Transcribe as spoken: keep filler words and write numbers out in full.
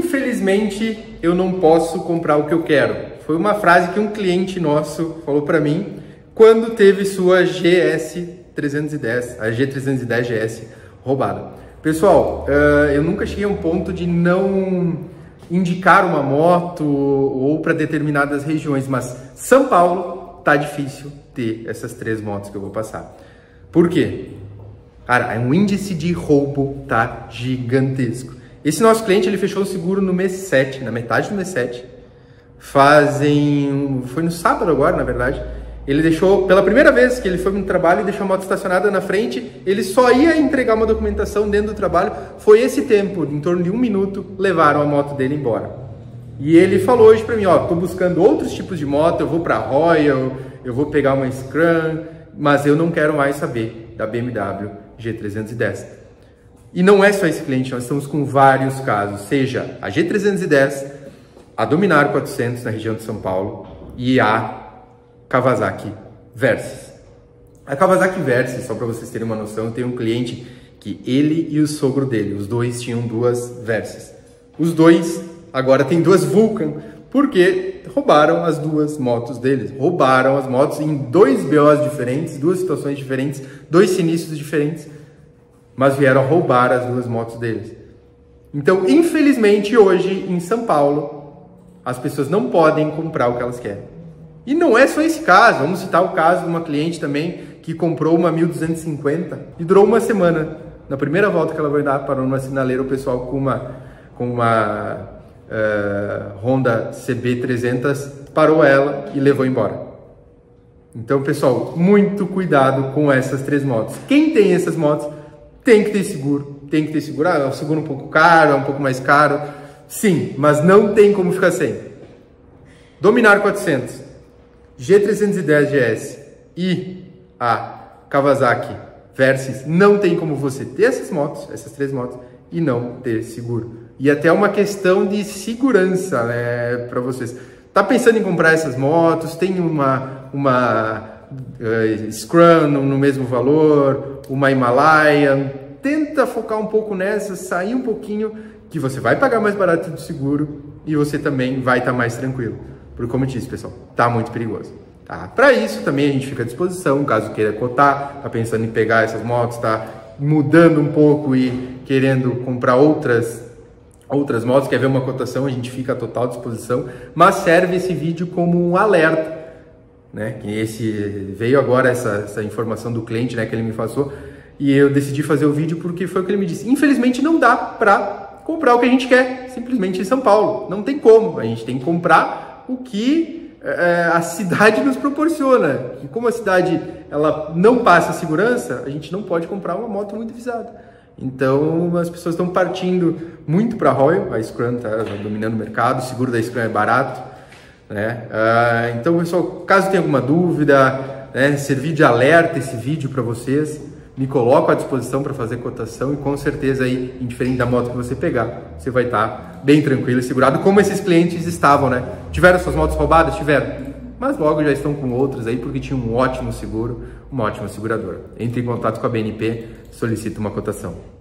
infelizmente eu não posso comprar o que eu quero. Foi uma frase que um cliente nosso falou para mim quando teve sua G S trezentos e dez, a G trezentos e dez G S roubada. Pessoal, uh, eu nunca cheguei a um ponto de não indicar uma moto ou para determinadas regiões, mas São Paulo tá difícil ter essas três motos que eu vou passar. Por quê? Cara, o índice de roubo tá gigantesco. Esse nosso cliente, ele fechou o seguro no mês sete, na metade do mês sete. Fazem... foi no sábado agora, na verdade. Ele deixou, pela primeira vez que ele foi no trabalho, e deixou a moto estacionada na frente, ele só ia entregar uma documentação dentro do trabalho. Foi esse tempo, em torno de um minuto, levaram a moto dele embora. E ele falou hoje pra mim, ó, tô buscando outros tipos de moto, eu vou pra Royal, eu vou pegar uma Scram, mas eu não quero mais saber da B M W G trezentos e dez. E não é só esse cliente, nós estamos com vários casos, seja a G trezentos e dez, a Dominar quatrocentos na região de São Paulo e a Kawasaki Versys. A Kawasaki Versys, só para vocês terem uma noção, tem um cliente que ele e o sogro dele, os dois tinham duas Versys. Os dois agora têm duas Vulcan, porque roubaram as duas motos deles. Roubaram as motos em dois B Os diferentes, duas situações diferentes, dois sinistros diferentes, mas vieram roubar as duas motos deles. Então, infelizmente, hoje em São Paulo, as pessoas não podem comprar o que elas querem. E não é só esse caso, vamos citar o caso de uma cliente também que comprou uma mil duzentos e cinquenta e durou uma semana. Na primeira volta que ela foi dar, parou numa sinaleira, o pessoal com uma, com uma uh, Honda C B trezentos parou ela e levou embora. Então, pessoal, muito cuidado com essas três motos. Quem tem essas motos tem que ter seguro, tem que ter seguro. Ah, é um seguro um pouco caro, é um pouco mais caro. Sim, mas não tem como ficar sem. Dominar quatrocentos. G trezentos e dez G S e a Kawasaki Versys, não tem como você ter essas motos, essas três motos, e não ter seguro. E até uma questão de segurança, né, para vocês. Tá pensando em comprar essas motos, tem uma, uma uh, Scram no, no mesmo valor, uma Himalayan, tenta focar um pouco nessa, sair um pouquinho, que você vai pagar mais barato do seguro e você também vai estar mais tranquilo. Porque, como eu disse, pessoal, tá muito perigoso. Tá? Para isso, também a gente fica à disposição, caso queira cotar, tá pensando em pegar essas motos, tá mudando um pouco e querendo comprar outras, outras motos, quer ver uma cotação, a gente fica à total disposição. Mas serve esse vídeo como um alerta, né? Que esse, veio agora essa, essa informação do cliente, né, que ele me passou, e eu decidi fazer o vídeo porque foi o que ele me disse. Infelizmente, não dá para comprar o que a gente quer, simplesmente em São Paulo. Não tem como, a gente tem que comprar o que é, a cidade nos proporciona. E como a cidade ela não passa segurança, a gente não pode comprar uma moto muito visada. Então as pessoas estão partindo muito para a Royal, a Scram está dominando o mercado, o seguro da Scram é barato, né? Ah, então, pessoal, caso tenha alguma dúvida, né, servir de alerta esse vídeo para vocês, me coloco à disposição para fazer cotação e com certeza aí, indiferente da moto que você pegar, você vai estar bem tranquilo e segurado, como esses clientes estavam, né? Tiveram suas motos roubadas? Tiveram. Mas logo já estão com outras aí porque tinham um ótimo seguro, uma ótima seguradora. Entre em contato com a B N P, solicita uma cotação.